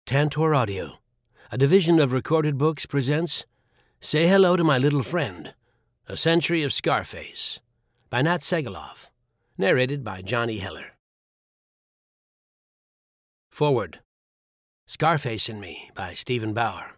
Tantor Audio, a division of Recorded Books, presents Say Hello to My Little Friend, A Century of Scarface, by Nat Segaloff, narrated by Johnny Heller. Foreword. Scarface and Me, by Stephen Bauer.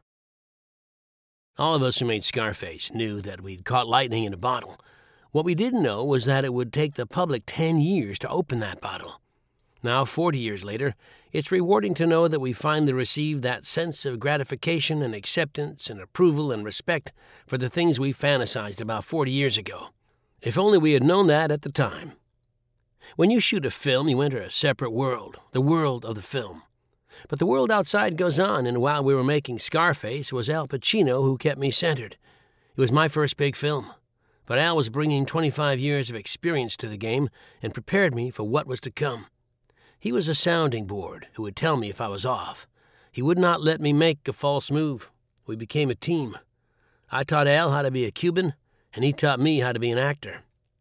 All of us who made Scarface knew that we'd caught lightning in a bottle. What we didn't know was that it would take the public 10 years to open that bottle. Now, 40 years later, it's rewarding to know that we finally received that sense of gratification and acceptance and approval and respect for the things we fantasized about 40 years ago. If only we had known that at the time. When you shoot a film, you enter a separate world, the world of the film. But the world outside goes on, and while we were making Scarface, it was Al Pacino who kept me centered. It was my first big film, but Al was bringing 25 years of experience to the game and prepared me for what was to come. He was a sounding board who would tell me if I was off. He would not let me make a false move. We became a team. I taught Al how to be a Cuban, and he taught me how to be an actor.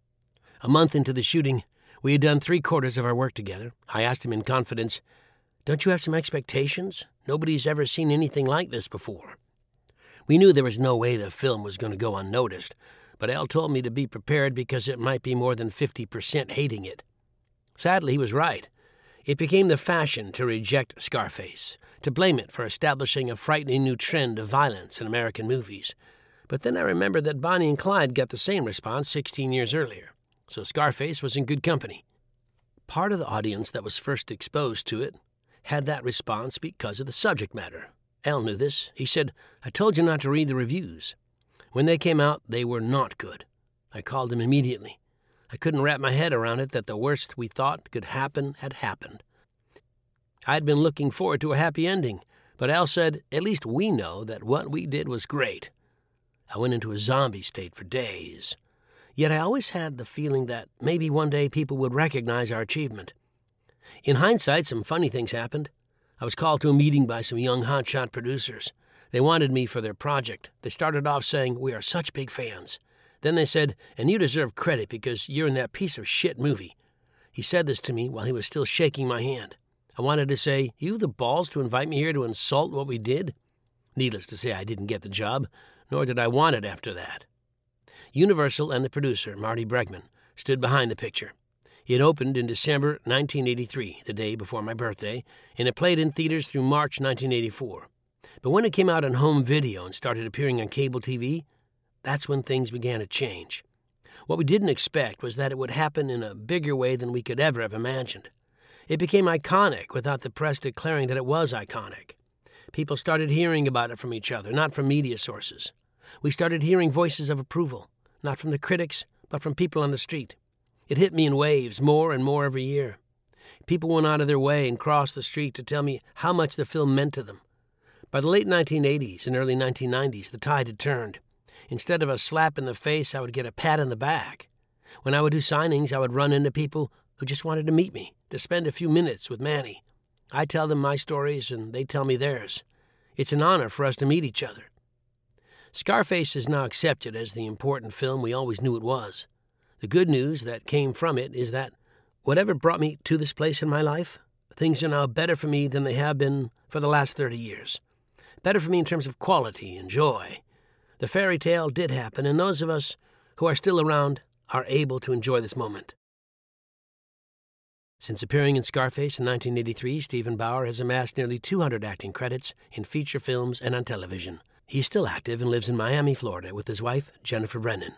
A month into the shooting, we had done 3/4 of our work together. I asked him in confidence, "Don't you have some expectations? Nobody's ever seen anything like this before." We knew there was no way the film was going to go unnoticed, but Al told me to be prepared because it might be more than 50% hating it. Sadly, he was right. It became the fashion to reject Scarface, to blame it for establishing a frightening new trend of violence in American movies. But then I remembered that Bonnie and Clyde got the same response 16 years earlier, so Scarface was in good company. Part of the audience that was first exposed to it had that response because of the subject matter. Al knew this. He said, "I told you not to read the reviews." When they came out, they were not good. I called him immediately. I couldn't wrap my head around it that the worst we thought could happen had happened. I had been looking forward to a happy ending, but Al said, "At least we know that what we did was great." I went into a zombie state for days. Yet I always had the feeling that maybe one day people would recognize our achievement. In hindsight, some funny things happened. I was called to a meeting by some young hotshot producers. They wanted me for their project. They started off saying, "We are such big fans." Then they said, "And you deserve credit because you're in that piece of shit movie." He said this to me while he was still shaking my hand. I wanted to say, "You have the balls to invite me here to insult what we did?" Needless to say, I didn't get the job, nor did I want it after that. Universal and the producer, Marty Bregman, stood behind the picture. It opened in December 1983, the day before my birthday, and it played in theaters through March 1984. But when it came out on home video and started appearing on cable TV, that's when things began to change. What we didn't expect was that it would happen in a bigger way than we could ever have imagined. It became iconic without the press declaring that it was iconic. People started hearing about it from each other, not from media sources. We started hearing voices of approval, not from the critics, but from people on the street. It hit me in waves, more and more every year. People went out of their way and crossed the street to tell me how much the film meant to them. By the late 1980s and early 1990s, the tide had turned. Instead of a slap in the face, I would get a pat on the back. When I would do signings, I would run into people who just wanted to meet me, to spend a few minutes with Manny. I tell them my stories, and they tell me theirs. It's an honor for us to meet each other. Scarface is now accepted as the important film we always knew it was. The good news that came from it is that whatever brought me to this place in my life, things are now better for me than they have been for the last 30 years. Better for me in terms of quality and joy. The fairy tale did happen, and those of us who are still around are able to enjoy this moment. Since appearing in Scarface in 1983, Stephen Bauer has amassed nearly 200 acting credits in feature films and on television. He's still active and lives in Miami, Florida, with his wife, Jennifer Brennan.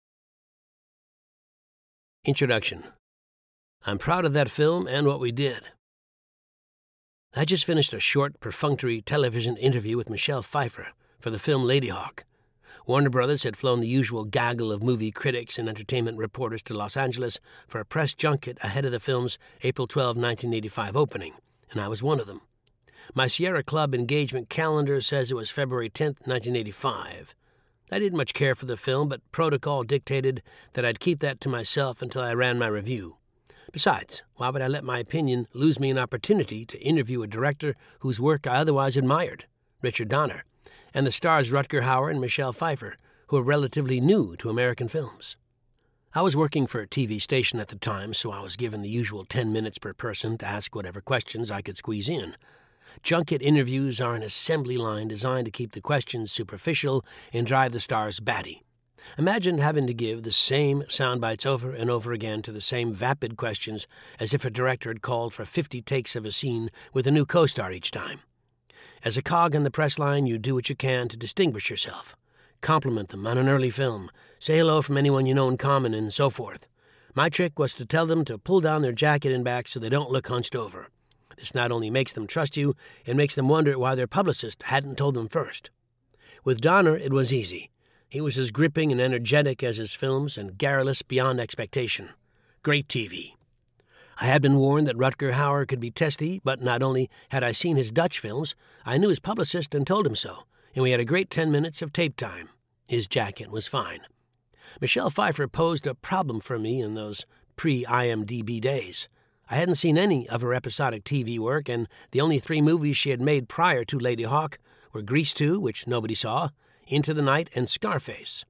Introduction. I'm proud of that film and what we did. I just finished a short, perfunctory television interview with Michelle Pfeiffer for the film Lady Hawk. Warner Brothers had flown the usual gaggle of movie critics and entertainment reporters to Los Angeles for a press junket ahead of the film's April 12, 1985 opening, and I was one of them. My Sierra Club engagement calendar says it was February 10, 1985. I didn't much care for the film, but protocol dictated that I'd keep that to myself until I ran my review. Besides, why would I let my opinion lose me an opportunity to interview a director whose work I otherwise admired, Richard Donner, and the stars Rutger Hauer and Michelle Pfeiffer, who are relatively new to American films? I was working for a TV station at the time, so I was given the usual 10 minutes per person to ask whatever questions I could squeeze in. Junket interviews are an assembly line designed to keep the questions superficial and drive the stars batty. Imagine having to give the same sound bites over and over again to the same vapid questions as if a director had called for 50 takes of a scene with a new co-star each time. As a cog in the press line, you do what you can to distinguish yourself. Compliment them on an early film, say hello from anyone you know in common, and so forth. My trick was to tell them to pull down their jacket and back so they don't look hunched over. This not only makes them trust you, it makes them wonder why their publicist hadn't told them first. With Donner, it was easy. He was as gripping and energetic as his films and garrulous beyond expectation. Great TV. I had been warned that Rutger Hauer could be testy, but not only had I seen his Dutch films, I knew his publicist and told him so, and we had a great 10 minutes of tape time. His jacket was fine. Michelle Pfeiffer posed a problem for me in those pre-IMDb days. I hadn't seen any of her episodic TV work, and the only 3 movies she had made prior to Lady Hawk were Grease 2, which nobody saw, Into the Night, and Scarface.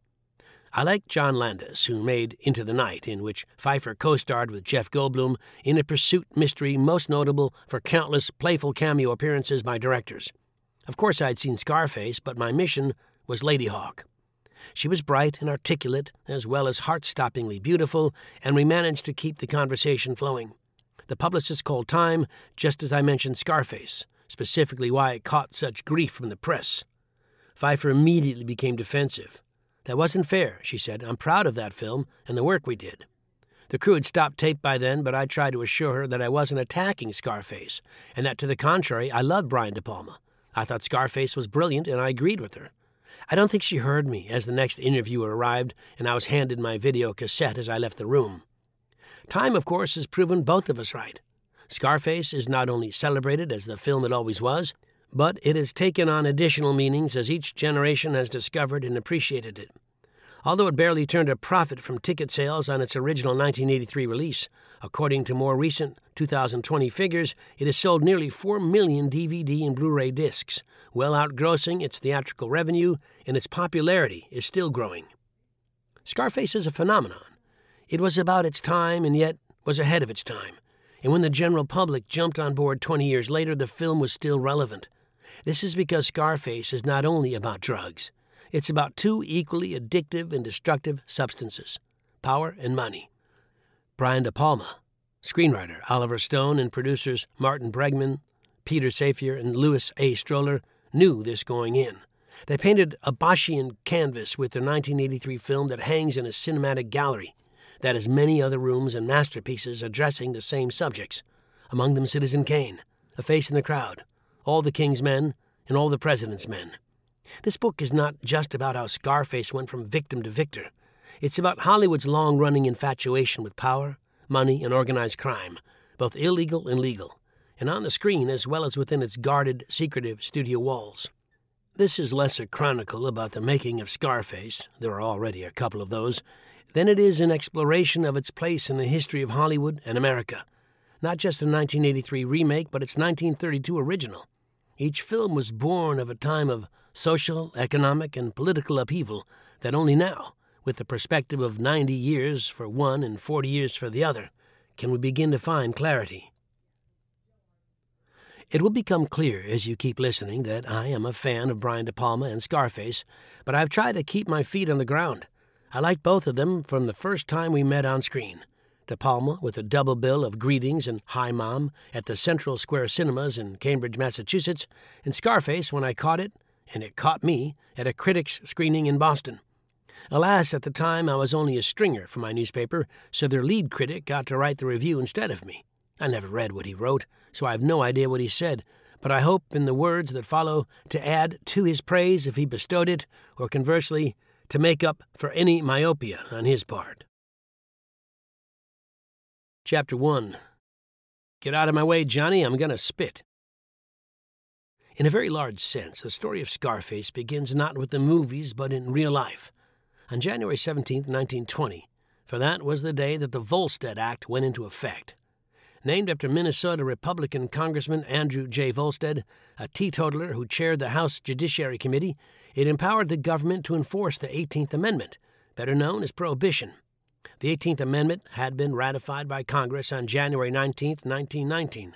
I liked John Landis, who made Into the Night, in which Pfeiffer co-starred with Jeff Goldblum in a pursuit mystery most notable for countless playful cameo appearances by directors. Of course I'd seen Scarface, but my mission was Lady Hawk. She was bright and articulate, as well as heart-stoppingly beautiful, and we managed to keep the conversation flowing. The publicist called time just as I mentioned Scarface, specifically why it caught such grief from the press. Pfeiffer immediately became defensive. "That wasn't fair," she said. "I'm proud of that film and the work we did." The crew had stopped tape by then, but I tried to assure her that I wasn't attacking Scarface, and that to the contrary, I loved Brian DePalma. I thought Scarface was brilliant, and I agreed with her. I don't think she heard me as the next interviewer arrived, and I was handed my video cassette as I left the room. Time, of course, has proven both of us right. Scarface is not only celebrated as the film it always was, but it has taken on additional meanings as each generation has discovered and appreciated it. Although it barely turned a profit from ticket sales on its original 1983 release, according to more recent 2020 figures, it has sold nearly 4 million DVD and Blu-ray discs, well outgrossing its theatrical revenue, and its popularity is still growing. Scarface is a phenomenon. It was about its time and yet was ahead of its time. And when the general public jumped on board 20 years later, the film was still relevant. This is because Scarface is not only about drugs. It's about 2 equally addictive and destructive substances, power and money. Brian DePalma, screenwriter Oliver Stone, and producers Martin Bregman, Peter Safier, and Louis A. Stroller knew this going in. They painted a Boschian canvas with their 1983 film that hangs in a cinematic gallery that has many other rooms and masterpieces addressing the same subjects, among them Citizen Kane, A Face in the Crowd, All the King's Men, and All the President's Men. This book is not just about how Scarface went from victim to victor. It's about Hollywood's long-running infatuation with power, money, and organized crime, both illegal and legal, and on the screen as well as within its guarded, secretive studio walls. This is less a chronicle about the making of Scarface, there are already a couple of those, than it is an exploration of its place in the history of Hollywood and America. Not just a 1983 remake, but its 1932 original. Each film was born of a time of social, economic, and political upheaval that only now, with the perspective of 90 years for one and 40 years for the other, can we begin to find clarity. It will become clear as you keep listening that I am a fan of Brian DePalma and Scarface, but I've tried to keep my feet on the ground. I liked both of them from the first time we met on screen. DePalma with a double bill of Greetings and Hi Mom at the Central Square Cinemas in Cambridge, Massachusetts, and Scarface when I caught it, and it caught me, at a critics' screening in Boston. Alas, at the time I was only a stringer for my newspaper, so their lead critic got to write the review instead of me. I never read what he wrote, so I have no idea what he said, but I hope in the words that follow to add to his praise if he bestowed it, or conversely, to make up for any myopia on his part. Chapter 1. Get out of my way, Johnny, I'm gonna spit. In a very large sense, the story of Scarface begins not with the movies, but in real life. On January 17, 1920, for that was the day that the Volstead Act went into effect. Named after Minnesota Republican Congressman Andrew J. Volstead, a teetotaler who chaired the House Judiciary Committee, it empowered the government to enforce the 18th Amendment, better known as Prohibition. The 18th Amendment had been ratified by Congress on January 19, 1919,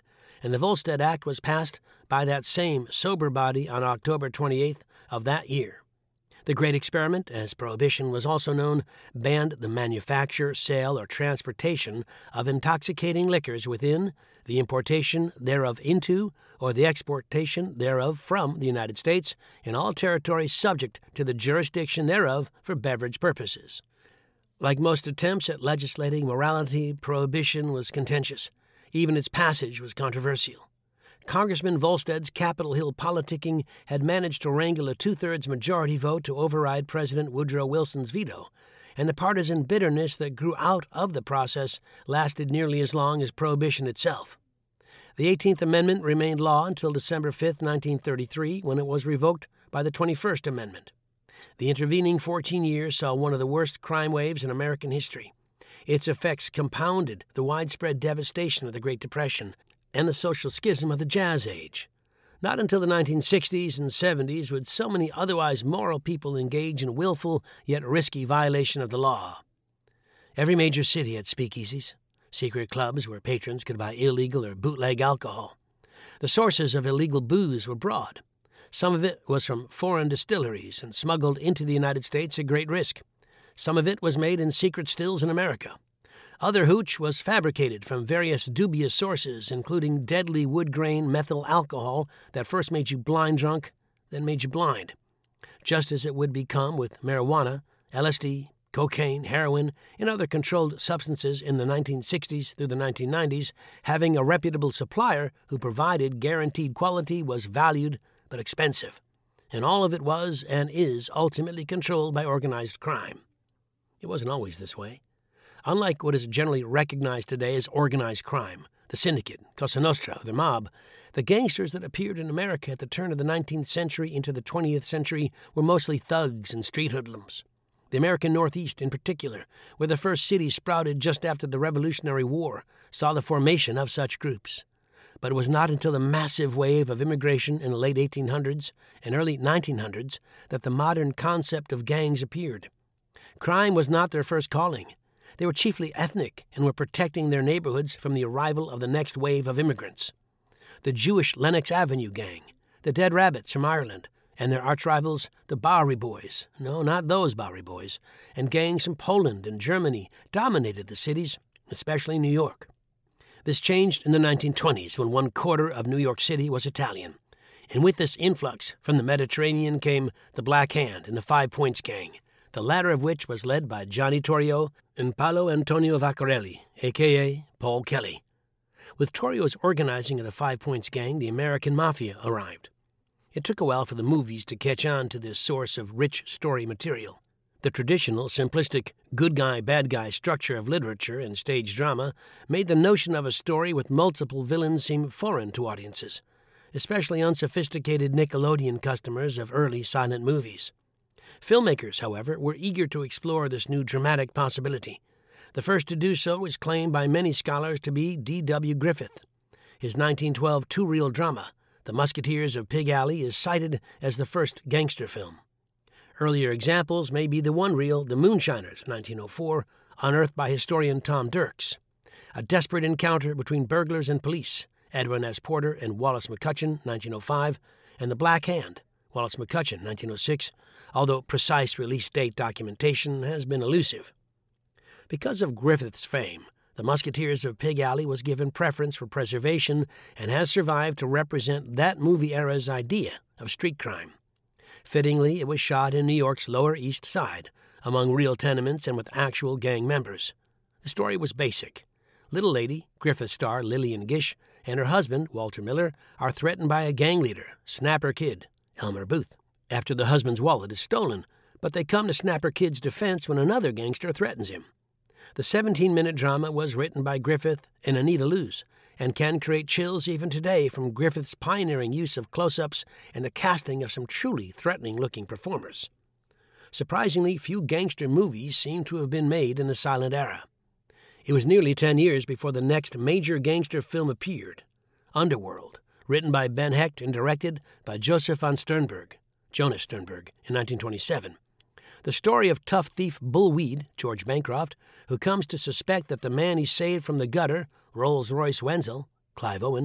and the Volstead Act was passed by that same sober body on October 28th of that year. The Great Experiment, as Prohibition was also known, banned the manufacture, sale, or transportation of intoxicating liquors within, the importation thereof into, or the exportation thereof from the United States in all territories subject to the jurisdiction thereof for beverage purposes. Like most attempts at legislating morality, Prohibition was contentious. Even its passage was controversial. Congressman Volstead's Capitol Hill politicking had managed to wrangle a two-thirds majority vote to override President Woodrow Wilson's veto, and the partisan bitterness that grew out of the process lasted nearly as long as Prohibition itself. The 18th Amendment remained law until December 5, 1933, when it was revoked by the 21st Amendment. The intervening 14 years saw one of the worst crime waves in American history. Its effects compounded the widespread devastation of the Great Depression and the social schism of the Jazz Age. Not until the 1960s and 70s would so many otherwise moral people engage in willful yet risky violation of the law. Every major city had speakeasies, secret clubs where patrons could buy illegal or bootleg alcohol. The sources of illegal booze were broad. Some of it was from foreign distilleries and smuggled into the United States at great risk. Some of it was made in secret stills in America. Other hooch was fabricated from various dubious sources, including deadly wood-grain methyl alcohol that first made you blind drunk, then made you blind. Just as it would become with marijuana, LSD, cocaine, heroin, and other controlled substances in the 1960s through the 1990s, having a reputable supplier who provided guaranteed quality was valued but expensive. And all of it was and is ultimately controlled by organized crime. It wasn't always this way. Unlike what is generally recognized today as organized crime, the syndicate, Cosa Nostra, the mob, the gangsters that appeared in America at the turn of the 19th century into the 20th century were mostly thugs and street hoodlums. The American Northeast, in particular, where the first city sprouted just after the Revolutionary War, saw the formation of such groups. But it was not until the massive wave of immigration in the late 1800s and early 1900s that the modern concept of gangs appeared. Crime was not their first calling. They were chiefly ethnic and were protecting their neighborhoods from the arrival of the next wave of immigrants. The Jewish Lenox Avenue Gang, the Dead Rabbits from Ireland, and their arch-rivals, the Bowery Boys, no, not those Bowery Boys, and gangs from Poland and Germany dominated the cities, especially New York. This changed in the 1920s when 1/4 of New York City was Italian. And with this influx from the Mediterranean came the Black Hand and the Five Points Gang, the latter of which was led by Johnny Torrio and Paolo Antonio Vaccarelli, a.k.a. Paul Kelly. With Torrio's organizing of the Five Points Gang, the American Mafia arrived. It took a while for the movies to catch on to this source of rich story material. The traditional, simplistic, good guy, bad guy structure of literature and stage drama made the notion of a story with multiple villains seem foreign to audiences, especially unsophisticated Nickelodeon customers of early silent movies. Filmmakers, however, were eager to explore this new dramatic possibility. The first to do so is claimed by many scholars to be D.W. Griffith. His 1912 two-reel drama, The Musketeers of Pig Alley, is cited as the first gangster film. Earlier examples may be the one-reel The Moonshiners, 1904, unearthed by historian Tom Dirks. A desperate encounter between burglars and police, Edwin S. Porter and Wallace McCutcheon, 1905, and The Black Hand, Wallace McCutcheon, 1906, although precise release date documentation has been elusive. Because of Griffith's fame, The Musketeers of Pig Alley was given preference for preservation and has survived to represent that movie era's idea of street crime. Fittingly, it was shot in New York's Lower East Side, among real tenements and with actual gang members. The story was basic. Little Lady, Griffith star Lillian Gish, and her husband, Walter Miller, are threatened by a gang leader, Snapper Kid, Elmer Booth, after the husband's wallet is stolen, but they come to Snapper Kid's defense when another gangster threatens him. The 17-minute drama was written by Griffith and Anita Loos, and can create chills even today from Griffith's pioneering use of close-ups and the casting of some truly threatening-looking performers. Surprisingly, few gangster movies seem to have been made in the silent era. It was nearly 10 years before the next major gangster film appeared, Underworld, written by Ben Hecht and directed by Joseph von Sternberg, Jonas Sternberg, in 1927. The story of tough thief Bull Weed, George Bancroft, who comes to suspect that the man he saved from the gutter, Rolls-Royce Wenzel, Clive Owen,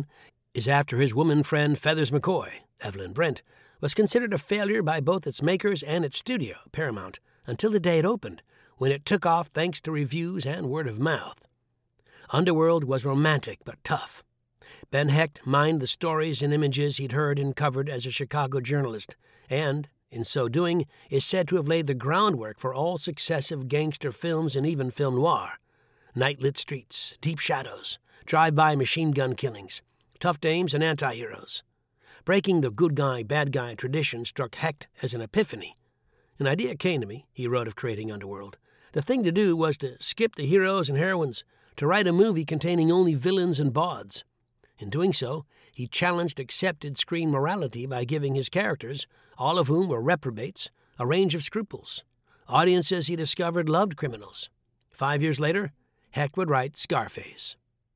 is after his woman friend Feathers McCoy, Evelyn Brent, was considered a failure by both its makers and its studio, Paramount, until the day it opened, when it took off thanks to reviews and word of mouth. Underworld was romantic but tough. Ben Hecht mined the stories and images he'd heard and covered as a Chicago journalist, and, in so doing, is said to have laid the groundwork for all successive gangster films and even film noir. Night-lit streets, deep shadows, drive-by machine gun killings, tough dames and anti-heroes. Breaking the good guy, bad guy tradition struck Hecht as an epiphany. An idea came to me, he wrote of creating Underworld. The thing to do was to skip the heroes and heroines, to write a movie containing only villains and bawds. In doing so, he challenged accepted screen morality by giving his characters, all of whom were reprobates, a range of scruples. Audiences, he discovered, loved criminals. 5 years later, Hecht would write Scarface.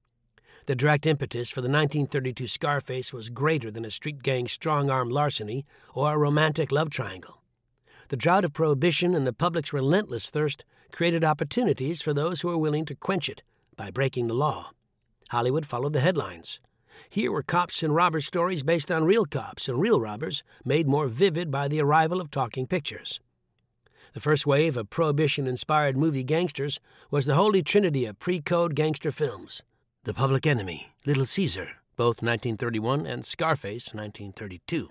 The direct impetus for the 1932 Scarface was greater than a street gang strong-arm larceny or a romantic love triangle. The drought of prohibition and the public's relentless thirst created opportunities for those who were willing to quench it by breaking the law. Hollywood followed the headlines. Here were cops and robber stories based on real cops and real robbers, made more vivid by the arrival of talking pictures. The first wave of Prohibition-inspired movie gangsters was the holy trinity of pre-code gangster films: The Public Enemy, Little Caesar, both 1931, and Scarface, 1932.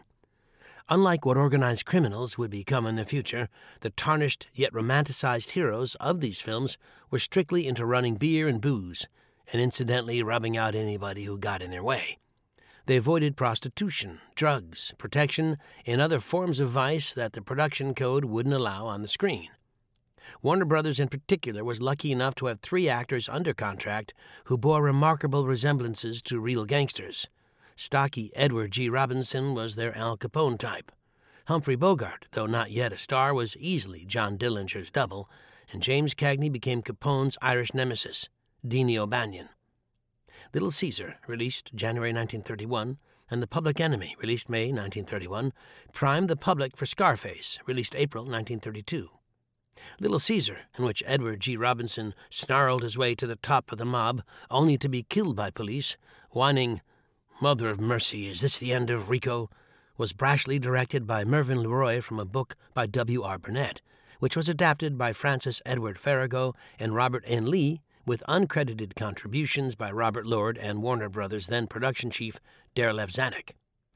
Unlike what organized criminals would become in the future, the tarnished yet romanticized heroes of these films were strictly into running beer and booze, and incidentally rubbing out anybody who got in their way. They avoided prostitution, drugs, protection, and other forms of vice that the production code wouldn't allow on the screen. Warner Brothers in particular was lucky enough to have 3 actors under contract who bore remarkable resemblances to real gangsters. Stocky Edward G. Robinson was their Al Capone type. Humphrey Bogart, though not yet a star, was easily John Dillinger's double, and James Cagney became Capone's Irish nemesis, Dini O'Banion. Little Caesar, released January 1931, and The Public Enemy, released May 1931, primed the public for Scarface, released April 1932. Little Caesar, in which Edward G. Robinson snarled his way to the top of the mob, only to be killed by police, whining, "Mother of mercy, is this the end of Rico?" was brashly directed by Mervyn LeRoy from a book by W.R. Burnett, which was adapted by Francis Edward Farrago and Robert N. Lee, with uncredited contributions by Robert Lord and Warner Brothers' then production chief Darryl F. Zanuck.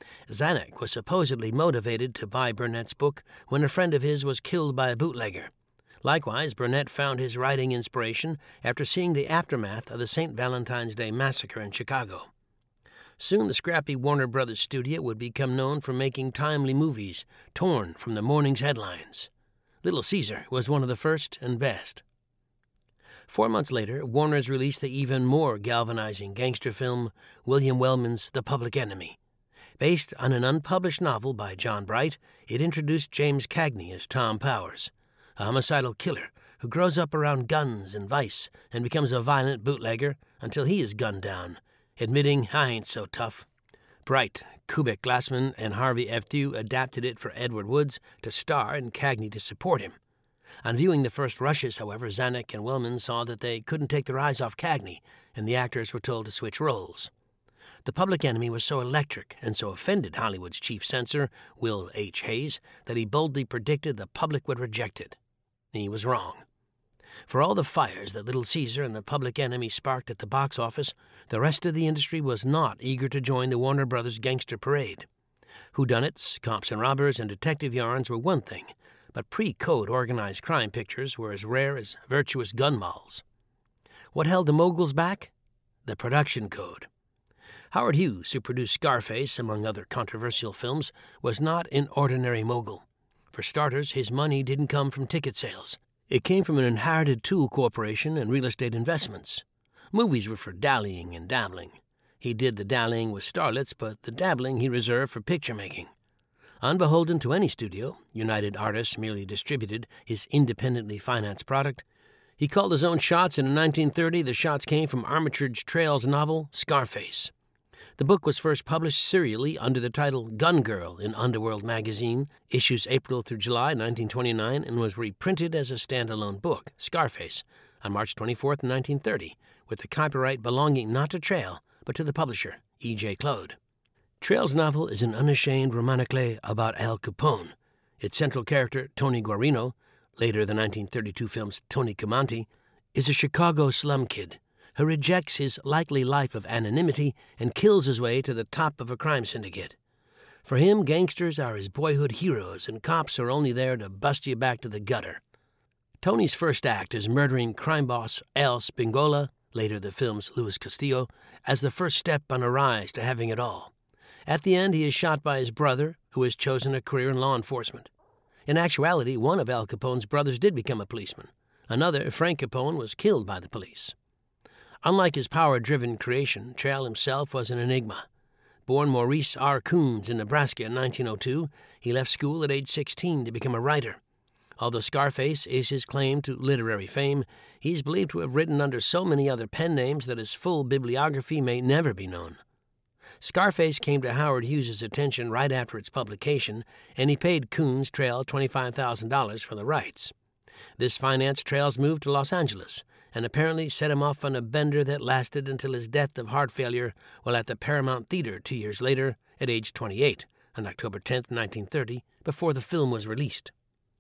Zanuck was supposedly motivated to buy Burnett's book when a friend of his was killed by a bootlegger. Likewise, Burnett found his writing inspiration after seeing the aftermath of the St. Valentine's Day massacre in Chicago. Soon the scrappy Warner Brothers studio would become known for making timely movies, torn from the morning's headlines. Little Caesar was one of the first and best. 4 months later, Warner's released the even more galvanizing gangster film William Wellman's The Public Enemy. Based on an unpublished novel by John Bright, it introduced James Cagney as Tom Powers, a homicidal killer who grows up around guns and vice and becomes a violent bootlegger until he is gunned down, admitting, "I ain't so tough." Bright, Kubeck Glassman, and Harvey F. Thew adapted it for Edward Woods to star and Cagney to support him. On viewing the first rushes, however, Zanuck and Wellman saw that they couldn't take their eyes off Cagney, and the actors were told to switch roles. The Public Enemy was so electric and so offended Hollywood's chief censor, Will H. Hayes, that he boldly predicted the public would reject it. He was wrong. For all the fires that Little Caesar and The Public Enemy sparked at the box office, the rest of the industry was not eager to join the Warner Brothers gangster parade. Whodunits, cops and robbers, and detective yarns were one thing, but pre-code organized crime pictures were as rare as virtuous gun malls. What held the moguls back? The production code. Howard Hughes, who produced Scarface, among other controversial films, was not an ordinary mogul. For starters, his money didn't come from ticket sales. It came from an inherited tool corporation and real estate investments. Movies were for dallying and dabbling. He did the dallying with starlets, but the dabbling he reserved for picture-making. Unbeholden to any studio, United Artists merely distributed his independently financed product. He called his own shots, and in 1930 the shots came from Armitage Trail's novel, Scarface. The book was first published serially under the title Gun Girl in Underworld magazine, issues April through July 1929, and was reprinted as a standalone book, Scarface, on March 24, 1930, with the copyright belonging not to Trail, but to the publisher, E.J. Claude. Trail's novel is an unashamed romantique about Al Capone. Its central character, Tony Guarino, later the 1932 film's Tony Camonte, is a Chicago slum kid who rejects his likely life of anonymity and kills his way to the top of a crime syndicate. For him, gangsters are his boyhood heroes, and cops are only there to bust you back to the gutter. Tony's first act is murdering crime boss Al Spingola, later the film's Luis Castillo, as the first step on a rise to having it all. At the end, he is shot by his brother, who has chosen a career in law enforcement. In actuality, one of Al Capone's brothers did become a policeman. Another, Frank Capone, was killed by the police. Unlike his power-driven creation, Trail himself was an enigma. Born Maurice R. Coons in Nebraska in 1902, he left school at age 16 to become a writer. Although Scarface is his claim to literary fame, he is believed to have written under so many other pen names that his full bibliography may never be known. Scarface came to Howard Hughes's attention right after its publication, and he paid Coons Trail $25,000 for the rights. This financed Trail's move to Los Angeles, and apparently set him off on a bender that lasted until his death of heart failure while at the Paramount Theater 2 years later, at age 28, on October 10, 1930, before the film was released.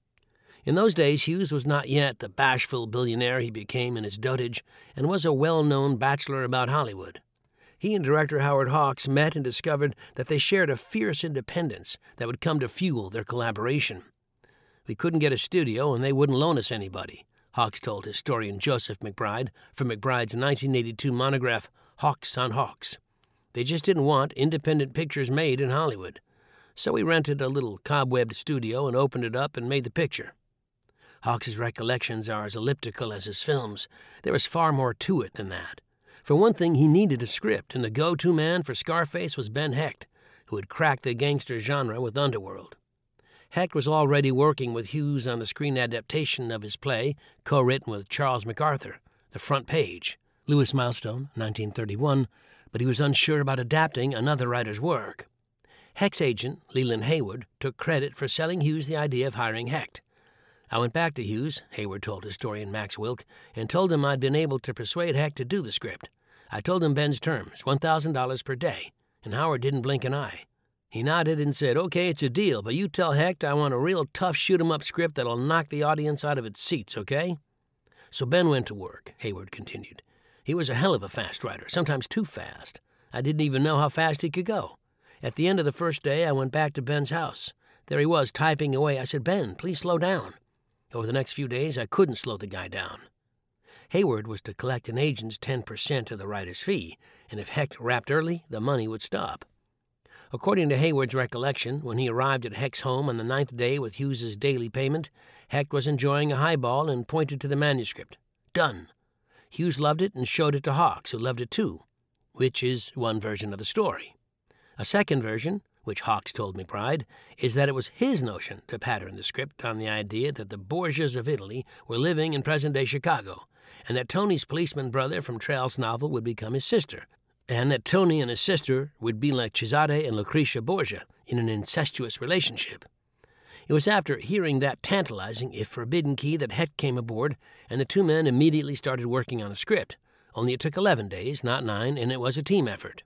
In those days, Hughes was not yet the bashful billionaire he became in his dotage, and was a well-known bachelor about Hollywood. He and director Howard Hawks met and discovered that they shared a fierce independence that would come to fuel their collaboration. "We couldn't get a studio, and they wouldn't loan us anybody," Hawks told historian Joseph McBride from McBride's 1982 monograph, Hawks on Hawks. "They just didn't want independent pictures made in Hollywood. So we rented a little cobwebbed studio and opened it up and made the picture." Hawks's recollections are as elliptical as his films. There was far more to it than that. For one thing, he needed a script, and the go-to man for Scarface was Ben Hecht, who had cracked the gangster genre with Underworld. Hecht was already working with Hughes on the screen adaptation of his play, co-written with Charles MacArthur, The Front Page, Lewis Milestone, 1931, but he was unsure about adapting another writer's work. Hecht's agent, Leland Hayward, took credit for selling Hughes the idea of hiring Hecht. "I went back to Hughes," Hayward told historian Max Wilk, "and told him I'd been able to persuade Hecht to do the script. I told him Ben's terms, $1,000 per day, and Howard didn't blink an eye. He nodded and said, 'Okay, it's a deal, but you tell Hecht I want a real tough shoot-'em-up script that'll knock the audience out of its seats, okay?' So Ben went to work," Hayward continued. "He was a hell of a fast writer, sometimes too fast. I didn't even know how fast he could go. At the end of the first day, I went back to Ben's house. There he was, typing away. I said, 'Ben, please slow down.' Over the next few days, I couldn't slow the guy down." Hayward was to collect an agent's 10% of the writer's fee, and if Hecht wrapped early, the money would stop. According to Hayward's recollection, when he arrived at Hecht's home on the 9th day with Hughes's daily payment, Hecht was enjoying a highball and pointed to the manuscript. "Done." Hughes loved it and showed it to Hawks, who loved it too, which is one version of the story. A second version, which Hawks told McBride, is that it was his notion to pattern the script on the idea that the Borgias of Italy were living in present-day Chicago, and that Tony's policeman brother from Trail's novel would become his sister, and that Tony and his sister would be like Cesare and Lucretia Borgia in an incestuous relationship. It was after hearing that tantalizing, if forbidden key that Hecht came aboard, and the two men immediately started working on a script, only it took 11 days, not 9, and it was a team effort.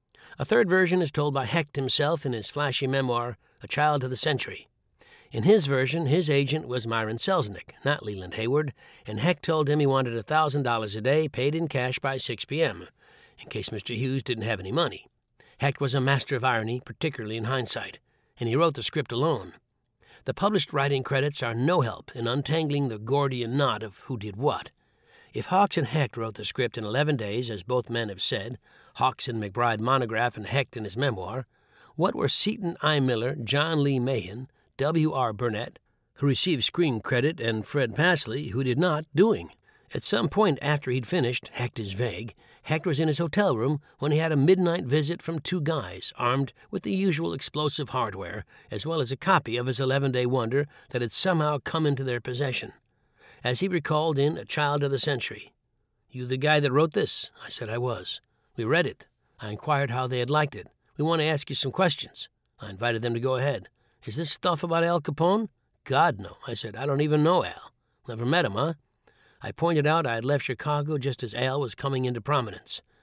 A third version is told by Hecht himself in his flashy memoir, A Child of the Century. In his version, his agent was Myron Selznick, not Leland Hayward, and Hecht told him he wanted $1,000 a day paid in cash by 6 p.m., in case Mr. Hughes didn't have any money. Hecht was a master of irony, particularly in hindsight, and he wrote the script alone. The published writing credits are no help in untangling the Gordian knot of who did what. If Hawks and Hecht wrote the script in 11 days, as both men have said, Hawks in McBride monograph and Hecht in his memoir, what were Seton I. Miller, John Lee Mahan, W.R. Burnett, who received screen credit, and Fred Pasley, who did not, doing? At some point after he'd finished, Hecht is vague, Hecht was in his hotel room when he had a midnight visit from 2 guys armed with the usual explosive hardware, as well as a copy of his 11-day wonder that had somehow come into their possession. As he recalled in A Child of the Century, "You the guy that wrote this?" I said I was. "We read it. I inquired how they had liked it. We want to ask you some questions." I invited them to go ahead. "Is this stuff about Al Capone?" "God, no." I said, "I don't even know Al." "Never met him, huh?" I pointed out I had left Chicago just as Al was coming into prominence.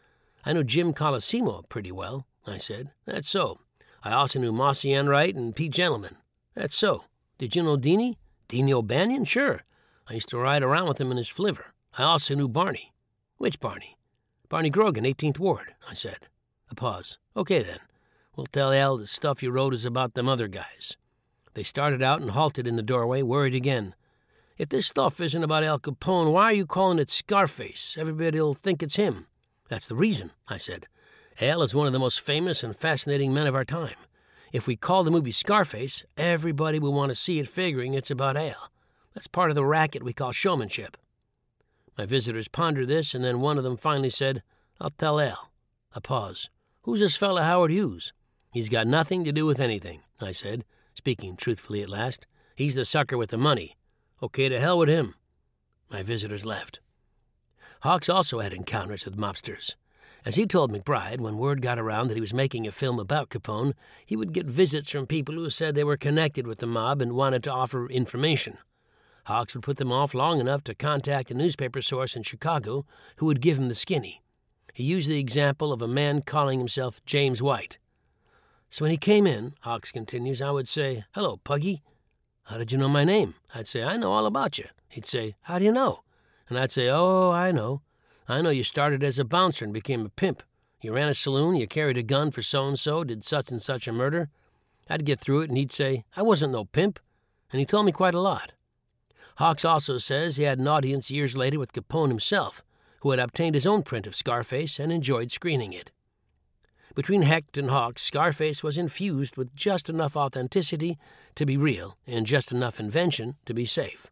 I knew Jim Colosimo pretty well, I said. That's so. I also knew Mossy Enright and Pete Gentleman. That's so. Did you know Deanie? Deanie O'Banion? Sure. I used to ride around with him in his flivver. I also knew Barney. Which Barney? Barney Grogan, 18th Ward, I said. A pause. Okay, then. We'll tell Al the stuff you wrote is about them other guys. They started out and halted in the doorway, worried again. If this stuff isn't about Al Capone, why are you calling it Scarface? Everybody'll think it's him. That's the reason, I said. Al is one of the most famous and fascinating men of our time. If we call the movie Scarface, everybody will want to see it figuring it's about Al. That's part of the racket we call showmanship. My visitors pondered this, and then one of them finally said, I'll tell Al. A pause. Who's this fella Howard Hughes? He's got nothing to do with anything, I said, speaking truthfully at last. He's the sucker with the money. Okay, to hell with him. My visitors left. Hawks also had encounters with mobsters. As he told McBride, when word got around that he was making a film about Capone, he would get visits from people who said they were connected with the mob and wanted to offer information. Hawks would put them off long enough to contact a newspaper source in Chicago who would give him the skinny. He used the example of a man calling himself James White. So when he came in, Hawks continues, I would say, Hello, Puggy. How did you know my name? I'd say, I know all about you. He'd say, How do you know? And I'd say, Oh, I know. I know you started as a bouncer and became a pimp. You ran a saloon, you carried a gun for so-and-so, did such and such a murder. I'd get through it and he'd say, I wasn't no pimp. And he told me quite a lot. Hawks also says he had an audience years later with Capone himself, who had obtained his own print of Scarface and enjoyed screening it. Between Hecht and Hawks, Scarface was infused with just enough authenticity to be real and just enough invention to be safe.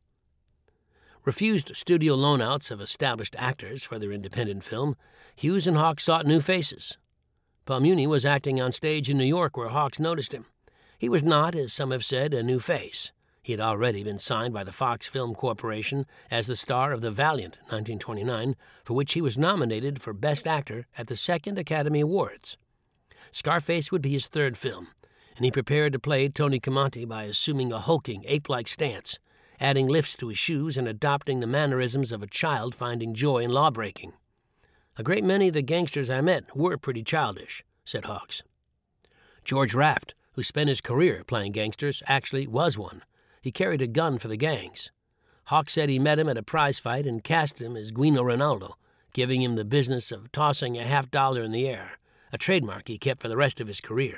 Refused studio loanouts of established actors for their independent film, Hughes and Hawks sought new faces. Paul Muni was acting on stage in New York where Hawks noticed him. He was not, as some have said, a new face. He had already been signed by the Fox Film Corporation as the star of The Valiant, 1929, for which he was nominated for Best Actor at the Second Academy Awards. Scarface would be his third film, and he prepared to play Tony Camonte by assuming a hulking, ape-like stance, adding lifts to his shoes and adopting the mannerisms of a child finding joy in lawbreaking. A great many of the gangsters I met were pretty childish, said Hawks. George Raft, who spent his career playing gangsters, actually was one. He carried a gun for the gangs. Hawks said he met him at a prize fight and cast him as Guino Ronaldo, giving him the business of tossing a $50 in the air, a trademark he kept for the rest of his career.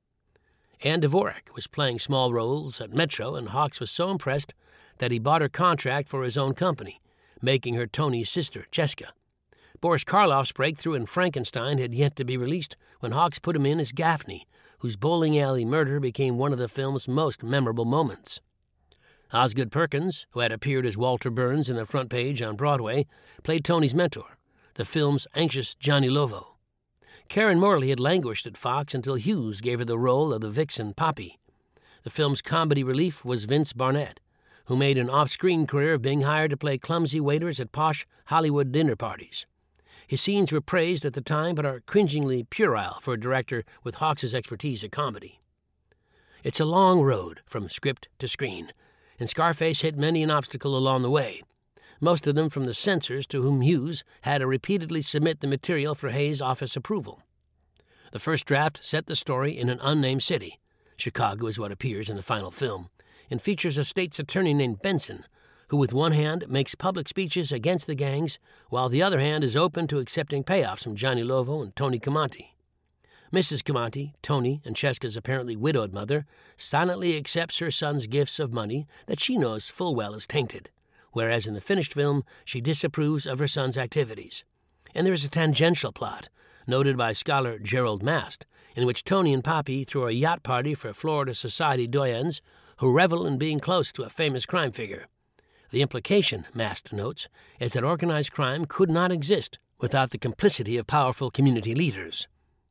Ann Dvorak was playing small roles at Metro, and Hawks was so impressed that he bought her contract for his own company, making her Tony's sister, Cheska. Boris Karloff's breakthrough in Frankenstein had yet to be released when Hawks put him in as Gaffney, whose bowling alley murder became one of the film's most memorable moments. Osgood Perkins, who had appeared as Walter Burns in The Front Page on Broadway, played Tony's mentor, the film's anxious Johnny Lovo. Karen Morley had languished at Fox until Hughes gave her the role of the vixen Poppy. The film's comedy relief was Vince Barnett, who made an off-screen career of being hired to play clumsy waiters at posh Hollywood dinner parties. His scenes were praised at the time but are cringingly puerile for a director with Hawks' expertise at comedy. It's a long road from script to screen, and Scarface hit many an obstacle along the way, most of them from the censors to whom Hughes had to repeatedly submit the material for Hayes' office approval. The first draft set the story in an unnamed city. Chicago is what appears in the final film, and features a state's attorney named Benson, who with one hand makes public speeches against the gangs, while the other hand is open to accepting payoffs from Johnny Lovo and Tony Camonte. Mrs. Camonte, Tony and Cheska's apparently widowed mother, silently accepts her son's gifts of money that she knows full well is tainted, whereas in the finished film she disapproves of her son's activities. And there is a tangential plot, noted by scholar Gerald Mast, in which Tony and Poppy throw a yacht party for Florida society doyens who revel in being close to a famous crime figure. The implication, Mast notes, is that organized crime could not exist without the complicity of powerful community leaders.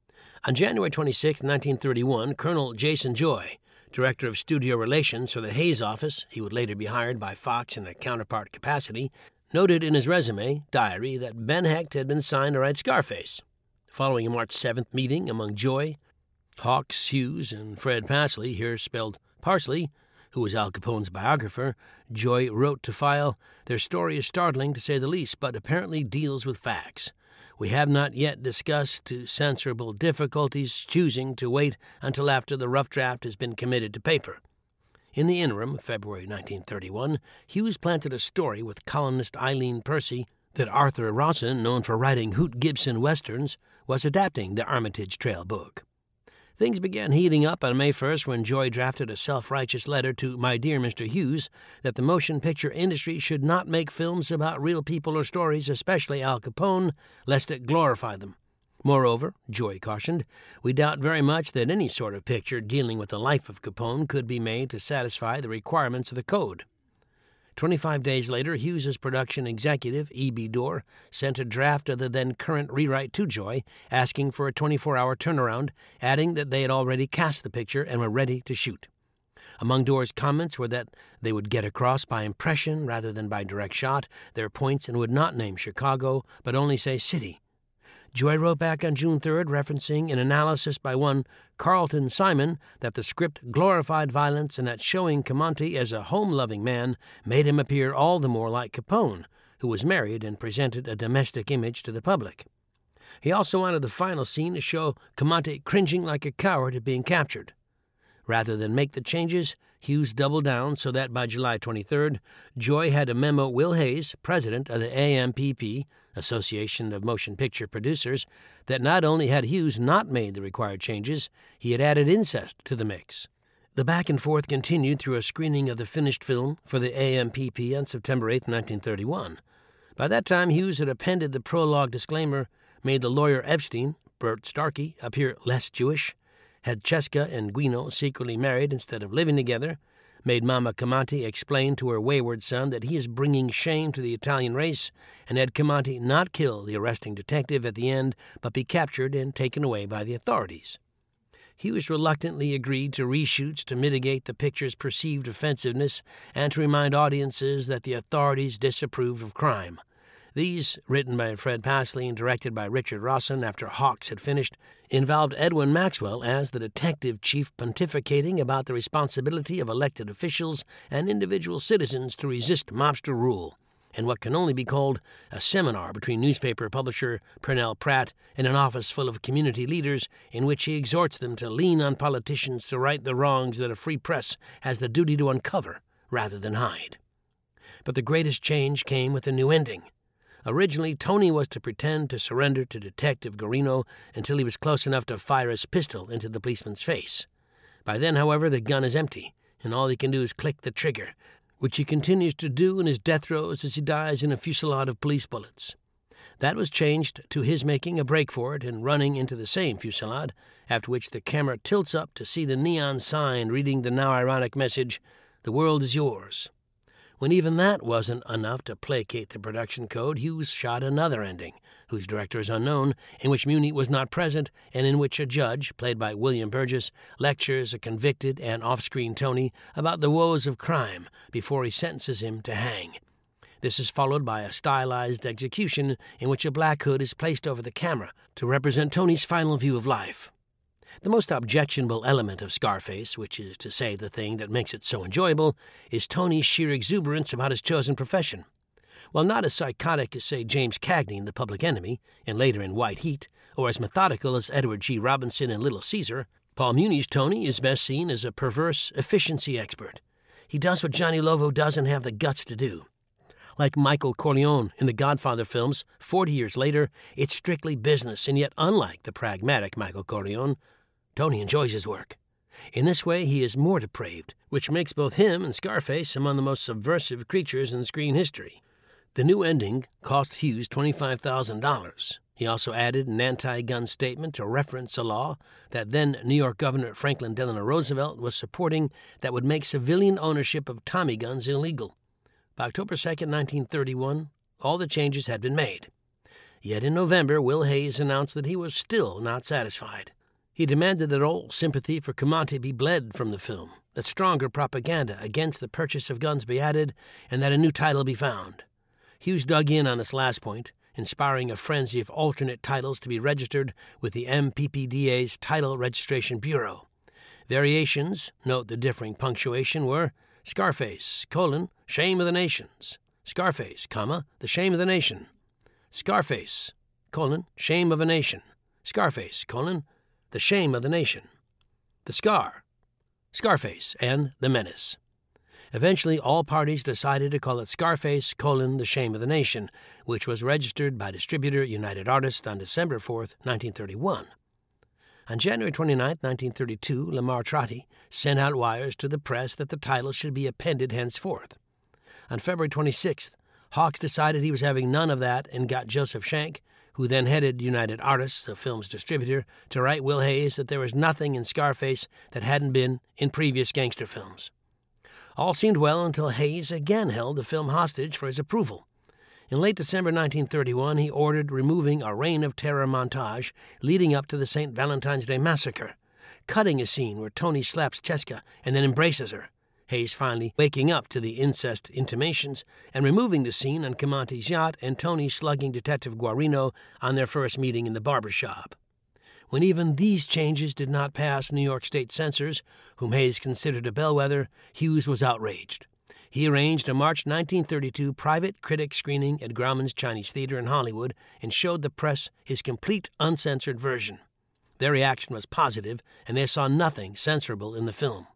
On January 26, 1931, Colonel Jason Joy, director of studio relations for the Hayes office, he would later be hired by Fox in a counterpart capacity, noted in his resume diary that Ben Hecht had been signed to write Scarface. Following a March 7th meeting among Joy, Hawks, Hughes, and Fred Pasley, here spelled Parsley, who was Al Capone's biographer, Joy wrote to file, "Their story is startling to say the least, but apparently deals with facts. We have not yet discussed to censorable difficulties, choosing to wait until after the rough draft has been committed to paper. In the interim, February 1931, Hughes planted a story with columnist Eileen Percy that Arthur Rawson, known for writing Hoot Gibson westerns, was adapting the Armitage Trail book. Things began heating up on May 1st when Joy drafted a self-righteous letter to My Dear Mr. Hughes that the motion picture industry should not make films about real people or stories, especially Al Capone, lest it glorify them. Moreover, Joy cautioned, we doubt very much that any sort of picture dealing with the life of Capone could be made to satisfy the requirements of the code. 25 days later, Hughes's production executive, E.B. Dorr, sent a draft of the then-current rewrite to Joy, asking for a 24-hour turnaround, adding that they had already cast the picture and were ready to shoot. Among Dorr's comments were that they would get across by impression rather than by direct shot their points and would not name Chicago, but only say city. Joy wrote back on June 3rd, referencing an analysis by one Carlton Simon that the script glorified violence and that showing Camonte as a home-loving man made him appear all the more like Capone, who was married and presented a domestic image to the public. He also wanted the final scene to show Camonte cringing like a coward at being captured. Rather than make the changes, Hughes doubled down so that by July 23rd, Joy had to memo Will Hayes, president of the AMPP, Association of Motion Picture Producers, that not only had Hughes not made the required changes, he had added incest to the mix. The back and forth continued through a screening of the finished film for the AMPP on September 8, 1931. By that time, Hughes had appended the prologue disclaimer, made the lawyer Epstein, Bert Starkey, appear less Jewish, had Cheska and Guino secretly married instead of living together, made Mama Camonte explain to her wayward son that he is bringing shame to the Italian race, and had Camonte not kill the arresting detective at the end, but be captured and taken away by the authorities. Hughes reluctantly agreed to reshoots to mitigate the picture's perceived offensiveness and to remind audiences that the authorities disapproved of crime. These, written by Fred Pasley and directed by Richard Rawson after Hawks had finished, involved Edwin Maxwell as the detective chief pontificating about the responsibility of elected officials and individual citizens to resist mobster rule, and what can only be called a seminar between newspaper publisher Pernell Pratt and an office full of community leaders in which he exhorts them to lean on politicians to right the wrongs that a free press has the duty to uncover rather than hide. But the greatest change came with a new ending. Originally, Tony was to pretend to surrender to Detective Guarino until he was close enough to fire his pistol into the policeman's face. By then, however, the gun is empty, and all he can do is click the trigger, which he continues to do in his death throes as he dies in a fusillade of police bullets. That was changed to his making a break for it and running into the same fusillade, after which the camera tilts up to see the neon sign reading the now ironic message, "The world is yours." When even that wasn't enough to placate the production code, Hughes shot another ending, whose director is unknown, in which Muni was not present, and in which a judge, played by William Burgess, lectures a convicted and off-screen Tony about the woes of crime before he sentences him to hang. This is followed by a stylized execution in which a black hood is placed over the camera to represent Tony's final view of life. The most objectionable element of Scarface, which is to say the thing that makes it so enjoyable, is Tony's sheer exuberance about his chosen profession. While not as psychotic as, say, James Cagney in The Public Enemy, and later in White Heat, or as methodical as Edward G. Robinson in Little Caesar, Paul Muni's Tony is best seen as a perverse efficiency expert. He does what Johnny Lovo doesn't have the guts to do. Like Michael Corleone in the Godfather films, 40 years later, it's strictly business, and yet unlike the pragmatic Michael Corleone, Tony enjoys his work. In this way, he is more depraved, which makes both him and Scarface among the most subversive creatures in screen history. The new ending cost Hughes $25,000. He also added an anti-gun statement to reference a law that then New York Governor Franklin Delano Roosevelt was supporting that would make civilian ownership of Tommy guns illegal. By October 2, 1931, all the changes had been made. Yet in November, Will Hayes announced that he was still not satisfied. He demanded that all sympathy for Camonte be bled from the film, that stronger propaganda against the purchase of guns be added, and that a new title be found. Hughes dug in on this last point, inspiring a frenzy of alternate titles to be registered with the MPPDA's Title Registration Bureau. Variations, note the differing punctuation, were Scarface, Shame of the Nations, Scarface, The Shame of the Nation, Scarface, Shame of a Nation, Scarface, The Shame of the Nation, The Scar, Scarface, and The Menace. Eventually, all parties decided to call it Scarface, The Shame of the Nation, which was registered by distributor United Artists on December 4, 1931. On January 29, 1932, Lamar Trotti sent out wires to the press that the title should be appended henceforth. On February 26th, Hawks decided he was having none of that and got Joseph Schenck, who then headed United Artists, the film's distributor, to write Will Hayes that there was nothing in Scarface that hadn't been in previous gangster films. All seemed well until Hayes again held the film hostage for his approval. In late December 1931, he ordered removing a Reign of Terror montage leading up to the St. Valentine's Day massacre, cutting a scene where Tony slaps Cheska and then embraces her, Hayes finally waking up to the incest intimations, and removing the scene on Camanti's yacht and Tony slugging Detective Guarino on their first meeting in the barber shop. When even these changes did not pass New York State censors, whom Hayes considered a bellwether, Hughes was outraged. He arranged a March 1932 private critic screening at Grauman's Chinese Theater in Hollywood and showed the press his complete uncensored version. Their reaction was positive, and they saw nothing censorable in the film.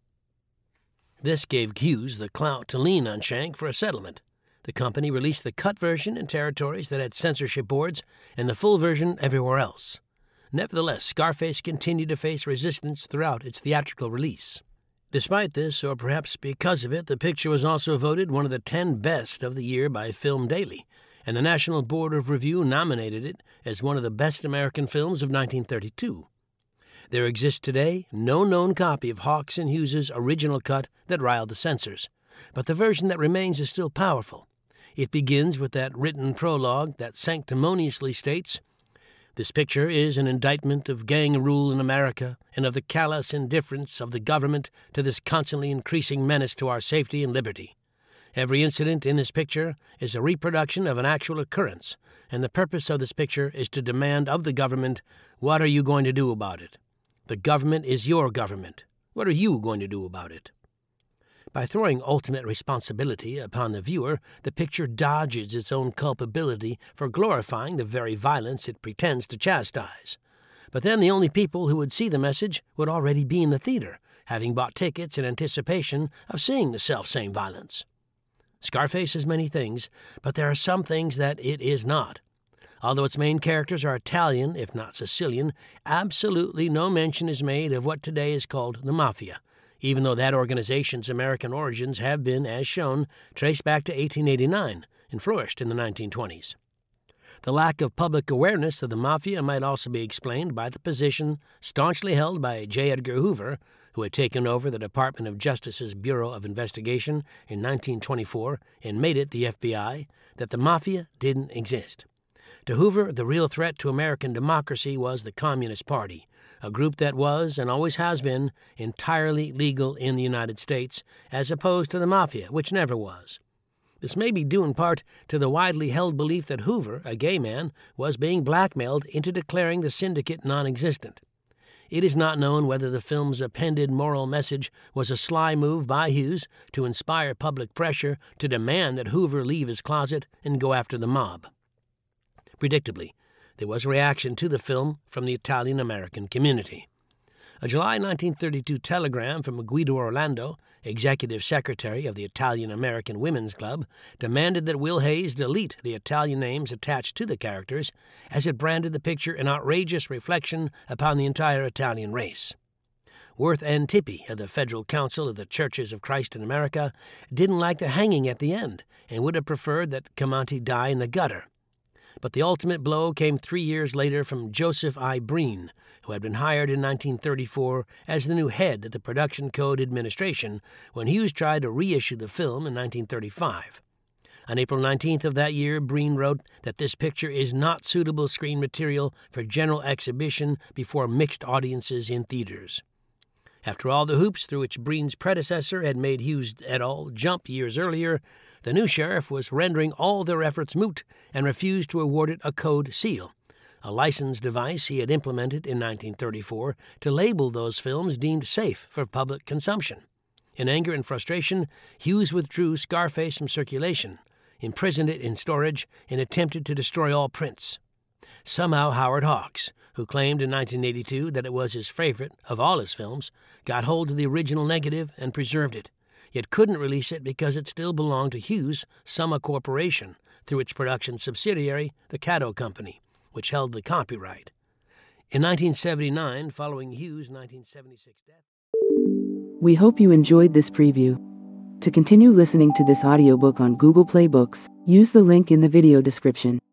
This gave Hughes the clout to lean on Schenck for a settlement. The company released the cut version in territories that had censorship boards and the full version everywhere else. Nevertheless, Scarface continued to face resistance throughout its theatrical release. Despite this, or perhaps because of it, the picture was also voted one of the 10 best of the year by Film Daily, and the National Board of Review nominated it as one of the best American films of 1932. There exists today no known copy of Hawks and Hughes's original cut that riled the censors, but the version that remains is still powerful. It begins with that written prologue that sanctimoniously states, "This picture is an indictment of gang rule in America and of the callous indifference of the government to this constantly increasing menace to our safety and liberty. Every incident in this picture is a reproduction of an actual occurrence, and the purpose of this picture is to demand of the government, what are you going to do about it? The government is your government. What are you going to do about it?" By throwing ultimate responsibility upon the viewer, the picture dodges its own culpability for glorifying the very violence it pretends to chastise. But then the only people who would see the message would already be in the theater, having bought tickets in anticipation of seeing the selfsame violence. Scarface is many things, but there are some things that it is not. Although its main characters are Italian, if not Sicilian, absolutely no mention is made of what today is called the Mafia, even though that organization's American origins have been, as shown, traced back to 1889 and flourished in the 1920s. The lack of public awareness of the Mafia might also be explained by the position staunchly held by J. Edgar Hoover, who had taken over the Department of Justice's Bureau of Investigation in 1924 and made it the FBI, that the Mafia didn't exist. To Hoover, the real threat to American democracy was the Communist Party, a group that was, and always has been, entirely legal in the United States, as opposed to the Mafia, which never was. This may be due in part to the widely held belief that Hoover, a gay man, was being blackmailed into declaring the syndicate non-existent. It is not known whether the film's appended moral message was a sly move by Hughes to inspire public pressure to demand that Hoover leave his closet and go after the mob. Predictably, there was a reaction to the film from the Italian-American community. A July 1932 telegram from Guido Orlando, executive secretary of the Italian-American Women's Club, demanded that Will Hayes delete the Italian names attached to the characters, as it branded the picture an outrageous reflection upon the entire Italian race. Worth N. Tippy of the Federal Council of the Churches of Christ in America didn't like the hanging at the end and would have preferred that Camanti die in the gutter. But the ultimate blow came 3 years later from Joseph I. Breen, who had been hired in 1934 as the new head of the Production Code Administration when Hughes tried to reissue the film in 1935. On April 19th of that year, Breen wrote that this picture is not suitable screen material for general exhibition before mixed audiences in theaters. After all the hoops through which Breen's predecessor had made Hughes et al. Jump years earlier, the new sheriff was rendering all their efforts moot and refused to award it a code seal, a license device he had implemented in 1934 to label those films deemed safe for public consumption. In anger and frustration, Hughes withdrew Scarface from circulation, imprisoned it in storage, and attempted to destroy all prints. Somehow Howard Hawks, who claimed in 1982 that it was his favorite of all his films, got hold of the original negative and preserved it, yet couldn't release it because it still belonged to Hughes Summa Corporation through its production subsidiary, the Caddo Company, which held the copyright. In 1979, following Hughes' 1976 death... We hope you enjoyed this preview. To continue listening to this audiobook on Google Play Books, use the link in the video description.